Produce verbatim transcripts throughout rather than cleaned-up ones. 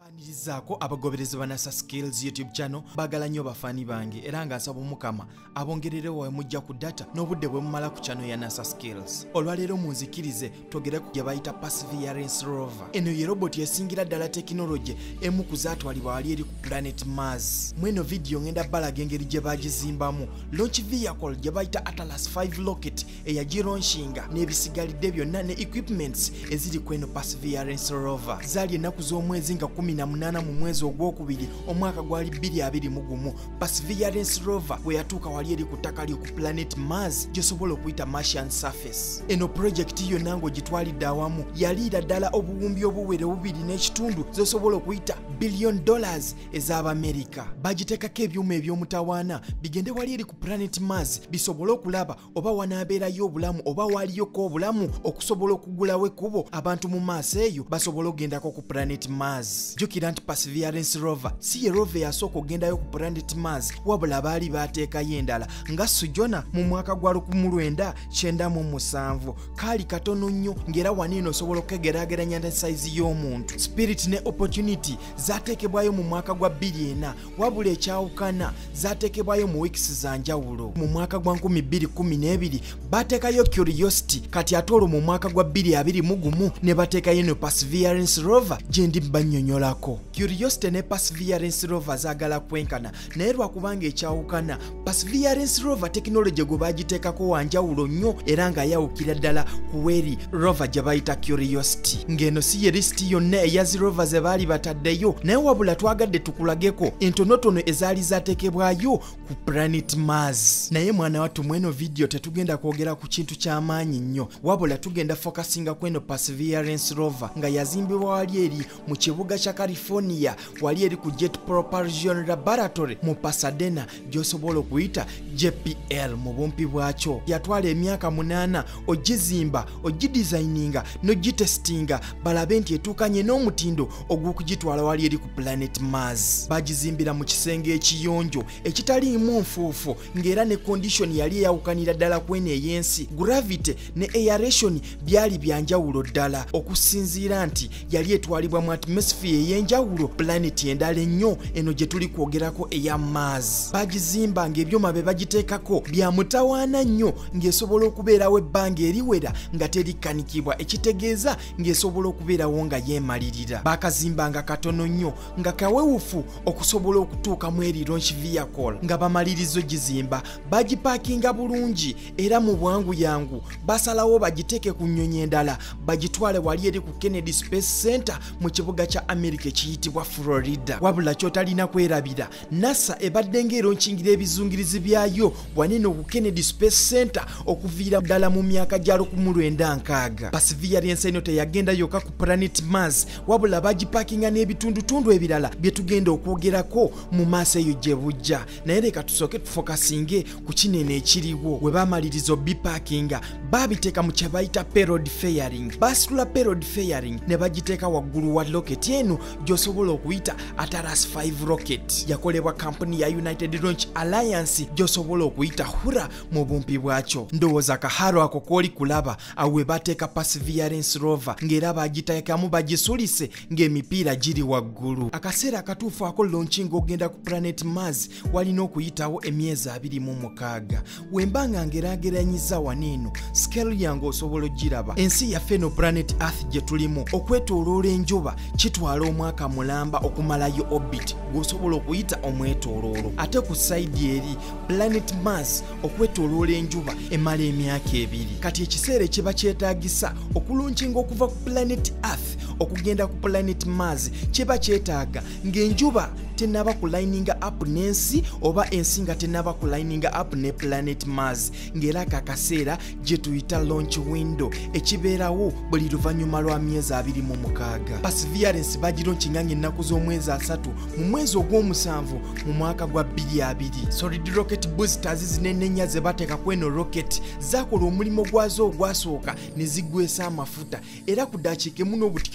Panirizaako abagoberezi ba NASA Skills YouTube channel bagala nnyo bafaani bange era nga nsaba Omukama abongerere wawe mujja ku data n'obudde bwe mumala ku channel ya NASA Skills. Olwaleero munzikirize togere ku gye bayita Perseverance rover. Eno ye robot esingira ddala tekinologi emu ku zaatwalibwa wali eri ku planet Mars. Mweno video ngenda balaga engeri gye bagizimbamu launch vehicle gye bayita Atlas five rocket eyagironshinga n'ebisigalidde byonna ne equipments eziri ku eno Perseverance rover. Zaali ennaku z'omwezi nga kumi na munana mu mwezi ogwokubiri omwaka gwali bbiri abiri mu gumu. Perseverance rover bwe yatuuka wali eri ku ttaka lyo ku planet Mars gyosobola okuyita martian surface. Eno project yonna ng'ogitwalidde awamu yaliira ddala obuwumbi obuwere bubiri n'ekitundu zosobola okuyita billion dollars ez'Abamerika. Bagiteekako ebyuma eby'omutawaana bigende wali eri ku planet Mars bisobole okulaba oba wanaabeerayo obulamu oba waliyoko obulamu okusobola okugulawo ekkubo abantu mu maaso eyo basobole okugendako ku planet Mars. Jukira nti Perseverance rover si ye rover yasooka ogendayo ku planet Mars wabula baali baateekayo endala nga Sujona mu mwaka gwa lukumi lwenda kyenda mu musanvu. Kaali katono nnyo ng'era waniino osobola okukegeraageranya ne sayizi y'omuntu. Spirit ne Opportunity zaateekebwayo mu mwaka gwa bbiri ena wabula ekyawukana zaateekebwayo mu wiikisi za njawulo. Mu mwaka gwa nkumi bbiri kkumi n'ebiri baateekayo Curiosity kati ate olwo mu mwaka gwa bbiri abiri mu gumu ne bateekayo eno Perseverance rover gye ndi bannyonnyolako. Curiosity ne Perseverance rover zaagala kwenkana naye lwakubanga ekyawukana Perseverance rover tekinologi gwe baagiteekako wanjawulo nnyo era ng'ayawukira ddala ku weeri rover gye bayita Curiosity. Ng'eno si ye lisiti yonna eya zi rover ze baali bataddeyo naye wabula twagadde tukulageko entonotono ezaali zaateekebwayo ku planet Mars. Naye mwana wattu mweno video tetugenda kwogera ku kintu ky'amaanyi nnyo wabula tugenda focusinga ku eno Perseverance rover nga yazimbibwa wali eri mu kibuga kya California wali eri ku Jet Propulsion Laboratory mu Pasadena gy'osobola okuyita J P L mu bumpi bwakyo. Yatwala emyaka munaana ogizimba ogidesigninga n'ogitestinga balabe nti etuukanye n'omutindo ogw'okugitwala wali eri ku planet Mars. Bagizimbira mu kisenge ekiyonjo ekitaliimu nfuufu ng'era ne condition yali eyawukanira ddala ku eno ey'ensi. Gravity ne aeration byali byanjawulo ddala okusinziira nti yali etwalibwa mu atmosphere ey'enjawulo planet endala ennyo eno gye tuli kwogerako eya Mars. Bagizimba ng'ebyuma bye bagiteekako bya mutawaana nnyo ng'esobola okubeerawo ebbanga eriwera nga terikanikibwa ekitegeeza ng'esobola okubeerawo nga yeemalirira. Baakazimba nga katono nnyo nga kawewufu okusobola okutuuka mu eri launch vehicle nga bamalirizo gizimba bagipaakinga bulungi era mu bwangu yangu basalawo bagiteeke ku nnyonyi endala bagitwale wali eri ku Kennedy Space Center mu kibuga kya America ekiyitibwa Florida. Wabula kyotalina kwerabira NASA ebadde ng'eronkingira ebizungirizi byayo wanene ku Kennedy Space Center okuviira ddala mu myaka gya lukumi lwenda nkaaga. Perseverance eno teyagenda yokka ku planet Mars wabula bagipaakinga n'ebitundutundu ebirala bye tugenda okwogerako mu maaso eyo gye bujja. Naye leka tusooke tufokasinge ku kinene ekiriwo. We baamaliriza obipaakinga baabiteeka mu kye bayita payload fairing. Baasitula payload fairing ne bagiteeka waggulu wa rocket eno gy'osobola okuyita Atlas five rocket. Yakolebwa kampuni ya United Launch Alliance gy'osobola okuyita hura mu bumpi bwakyo. Ndowooza kaharo ako kooli kulaba awo we bateeka Perseverance rover ng'era bagiteekamu bagisulise ng'emipiira giri waggulu. Akaseera akatuufu ako launching ogenda ku planet Mars walina okuyitawo emyezi abiri mu mukaaga. Wemba nga ngeraageranyiza waniino scale yange osobola ogiraba. Ensi yaffe eno planet Earth gye tulimu okwetooloola enjuba kitwala omwaka mulamba okumalayo orbit gw'osobola okuyita omwetooloolo. Ate ku sayidi eri planet Mars okwetooloola enjuba emala emyaka ebiri. Kati ekiseera ekiba kyetaagisa okulunkinga okuva ku planet Earth okugenda ku planet Mars kiba kyetaaga ng'enjuba tenaba kulininga up n'ensi oba ensi nga tenaba kulininga up ne planet Mars ng'era kakaseera gye tuyita launch window ekibeerawo buli luvannyuma lwa myezi abiri mu mukaaga. Perseverance bagilonkinga ng'ennaku z'omwezi asatu mu mwezi ogw'omusanvu mu mwaka gwa bbiri abiri. Solid rocket boosters zinenenya ze bateeka ku eno rocket zaakola omulimu gwazo ogwasooka ne ziggwesa amafuta era ku ddakiika emu n'obutikiti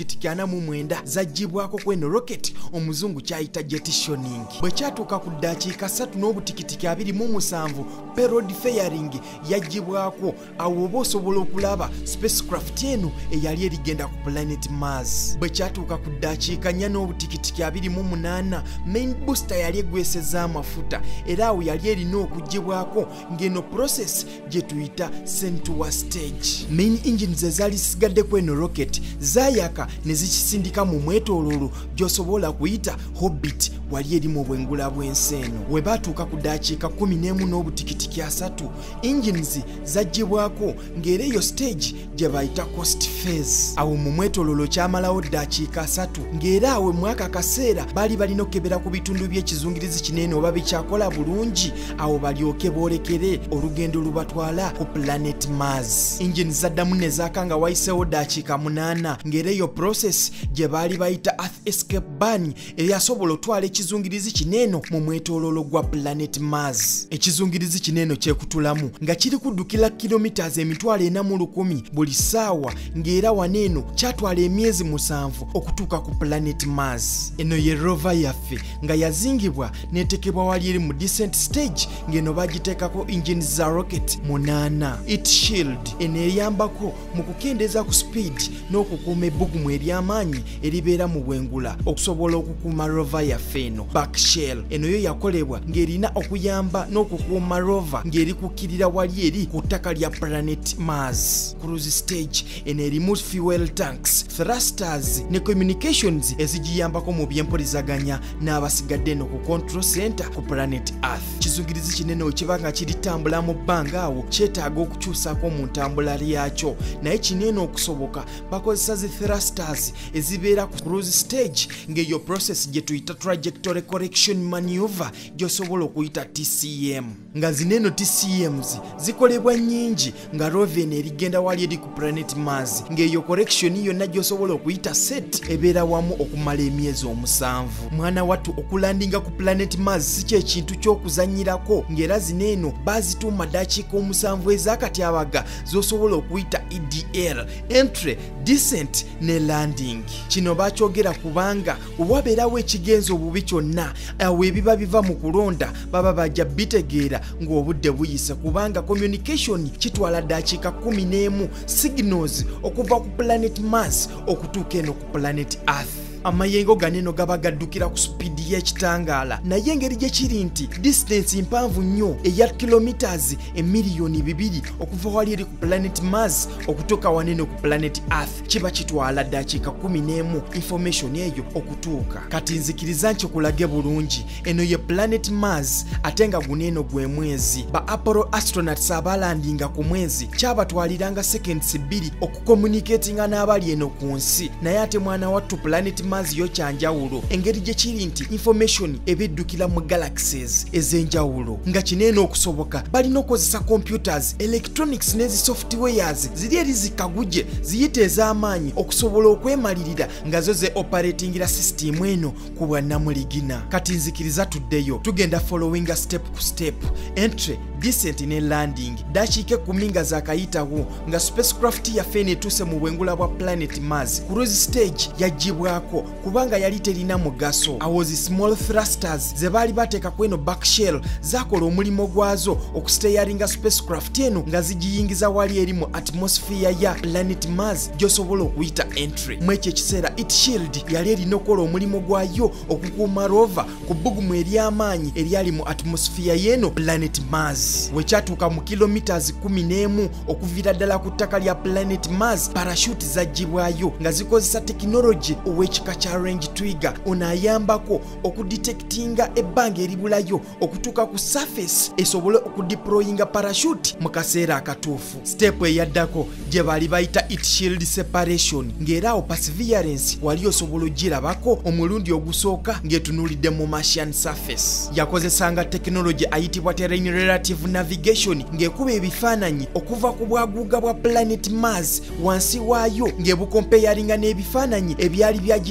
tikiti ana mu mwenda zaggyibwako kweno rocket omuzungu kyayita jettisoning. Bwe kyatuuka ku ddakiika ssatu n'obutikitiki abiri mu musanvu payload fairing yaggyibwako, awo oba osobola okulaba spacecraft eno eyali erigenda ku planet Mars. Bwe kyatuuka ku ddakiika nnya n'obutikitiki abiri mu munaana main booster yali egweseza amafuta era awo yali erina okuggyibwako ng'eno process gye tuyita Centaur stage. Main engines ezaali zisigadde kweno rocket zaayaka ne zikisindika mu mwetooloolo gy'osobola kuyita Hobbit wali eri mu bwengula bw'ensi eno. We baatuuka ku ddakiika kumi n'emu n'obutikitiki asatu engines zaggyibwako ng'era eyo stage gye bayita coast phase. Awo mu mwetooloolo kyamalawo ddakiika asatu ng'era awo mwaka akaseera baali balina okukebera ku bitundu by'ekizungirizi kinene oba bikyakola bulungi, awo balyoke boolekere olugendo lubatwala ku planet Mars. Engines zaddamu ne zaaka nga wayiseewo ddakiika munaana ng'era eyo process gye baali bayita earth escape burn eyasobola otwala ekizungirizi kineeno mu mwetooloolo gwa planet Mars. Ekizungirizi kineeno kyekutulamu nga kiri kuddukira kilometers emitwalo ena mu lukumi buli ssaawa ng'era waneeno kyatwala emyezi musanvu okutuuka ku planet Mars. Eno ye rover yaffe nga yazingibwa n'etekebwa wali eri mu descent stage ng'eno bagiteekako engines za rocket munaana. It shield eno eyambako mu kukendeeza ku speed n'okukuuma ebbugumu ery'amaanyi eribeera mu bwengula okusobola okukuuma rover yaffe eno. Back shell eno yo yakolebwa ng'erina okuyamba n'okukuuma rover ng'eri kukkirira wali eri ku ttaka lya planet Mars. Cruise stage eno erimu fuel tanks, thrusters ne communications ezigiyambako mu by'empulizaganya n'abasigadde eno ku control center ku planet Earth. Kizungirizi kinene okiba nga kiritambula mu bbanga awo kyetaaga okukyusaako mu ntambula lyakyo, naye kinene okusoboka bakozesa zi thrusters ezibeera ku cruise stage ng'eyo process gye tuyita trajectory correction maneuver gy'osobola okuyita T C M. Nga zineno T C Ms zikolebwa nnyingi nga rover eno erigenda wali eri ku planet Mars ng'eyo correction yonna gy'osobola okuyita set ebeera wamu okumala emyezi omusanvu. Mwana wattu okulandinga ku planet Mars si kyekintu ky'okuzannyirako ng'era zineeno baazituuma ddakiika omusanvu ez'akatyabaga z'osobola okuyita E D L, entry, descent ne landing. Kino baakyogera kubanga wabeerawo ekigenzo obubi kyonna awo ebiba biva mu kulonda baba bajja bitegeera ng'obudde buyise kubanga communication kitwala ddakiika kumi n'emu signals okuva ku planet Mars okutuuka eno ku planet Earth. Amayengo ganeno gaba gaddukira ku speedi y'ekitangaala naye engeri gye kiri nti distance mpanvu nnyo eya kilometers emiliyoni bibiri okuva wali eri ku planet Mars okutuuka waneno ku planet Earth kiba kitwala ddakiika kumi n'emu information eyo okutuuka. Kati nzikiriza nkikulage bulungi eno ye planet Mars ate nga guneeno gwe mwezi. Ba Apollo astronauts abalandinga ku mwezi kyabatwaliranga seconds bbiri okucommunicatinga n'abali eno ku nsi, naye ate mwana wattu planet Mars yo kyanjawulo engeri gye kiri nti information ebiddukira mu galaxies ez'enjawulo nga kineeno okusoboka balina okukozesa computers, electronics n'ezi softwares ziri eri zikaguje ziyite ez'amaanyi okusobola okwemalirira nga zo ze operatingira system eno ku bwannamuligina. Kati nzikiriza tuddeyo tugenda following step ku step, entry, descent ne landing. Dakiika ekkumi nga zaakayitawo nga spacecraft yaffe eno etuuse mu bwengula bwa planet Mars. Cruise stage yaggyibwako kubanga yali terina mugaso. Awo zi small thrusters ze baali bateeka kweno back shell zakola omulimu gwazo okusteyaringa spacecraft eno nga zigiyingiza wali eri mu atmosphere ya planet Mars gy'osobola okuyita entry. Mu ekyo ekiseera It shield yali erina okukola omulimu gwayo okukuuma rover ku bbugumu ery'amaanyi eryali mu atmosphere y'eno planet Mars. We kyatuuka mu kilometers kumi n'emu okuviira ddala ku ttaka lya planet Mars, parachute zaggyibwayo nga zikozesa technology ow'ekika kya range trigger ono ayambako okudetectinga ebbanga eribulayo okutuuka ku surface esobole okudeployinga parachute mu kaseera akatuufu. Step eyaddako gye baali bayita It shield separation ng'era awo perseverance wali osobola ogirabako omulundi ogusooka ng'etunuulidde mu martian surface. Yakozesanga technology ayitibwa terrain relative navigation ng'ekuba ebifaananyi okuva ku bwaguuga bwa planet Mars wansi waayo ng'ebukompeyaringa n'ebifaananyi ebyali byagi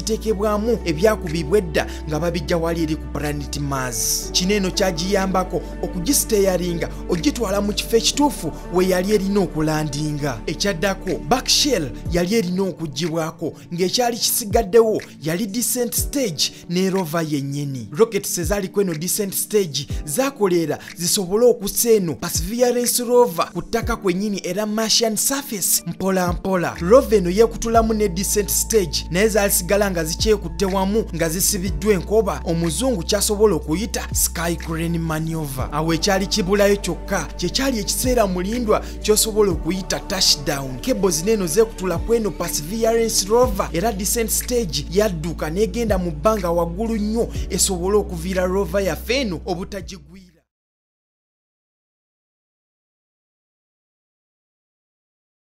ebyateekebwamu ebyakubibwa edda nga babijja wali eri ku planet Mars. Kino eno kyagiyambako okugisiteyaringa ogitwala mu kifo ekituufu we yali erina okulandinga. Ekyaddako backshell yali erina okuggibwako ng'ekyali kisigaddewo yali descent stage ne rover yennyini. Rockets ezaaliko eno descent stage zaakolera zisobole okussa eno perseverance rover ku ttaka kwennyini era martian surface mpola mpola. Rover eno yeekutulamu ne descent stage naye zaalisigala nga zikyekutte wamu nga zisibiddwa enkoba omuzungu kyasobola okuyita sky crane maneuver. Awo ekyali kibulayo kyokka kye kyali ekiseera mulindwa ky'osobola okuyita touchdown. Cables n'eno zeekutula ku eno perseverance rover era descent stage yadduka n'egenda mu bbanga waggulu nnyo esobole okuviira rover yaffe eno obutagigwira.